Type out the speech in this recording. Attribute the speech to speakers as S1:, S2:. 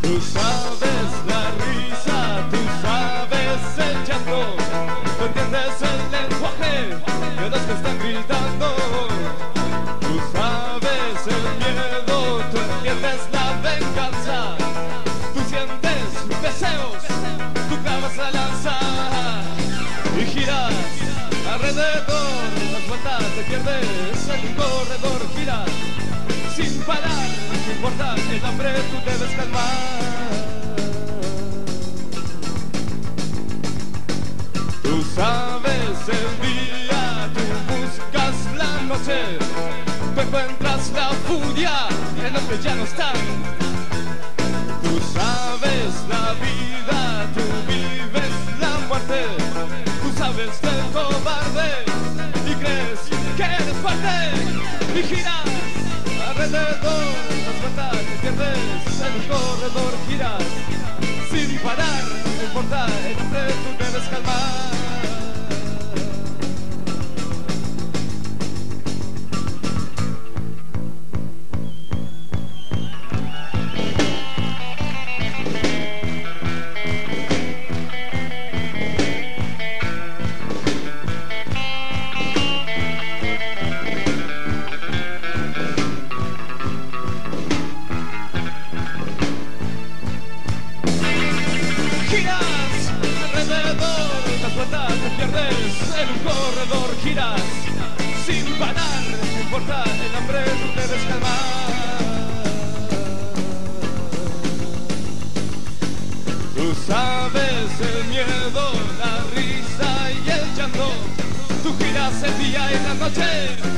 S1: Tú sabes la risa, tú sabes el llanto, tú entiendes el lenguaje de los que están gritando. Tú sabes el miedo, tú entiendes la venganza, tú sientes deseos, tú clavas la lanza y giras alrededor, las vueltas te pierdes en un corredor, giras sin parar, no importa el hambre, tú debes calmar. Tú sabes el día, tú buscas la noche, tú encuentras la furia en los que ya no están. Tú sabes la vida, tú vives la muerte, tú sabes del cobarde y crees que eres fuerte y giras alrededor, las vueltas te pierdes en un corredor, giras sin parar, no importa el hambre, tú debes calmar. Giras alrededor, las vueltas te pierdes en un corredor, giras sin parar, no importa el hambre, tú debes calmar. Tú sabes el miedo, la risa y el llanto, tú giras el día y la noche.